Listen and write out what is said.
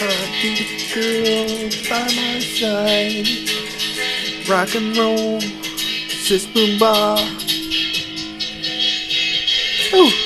This girl by my side. Rock and roll, sis boom bar. Ooh.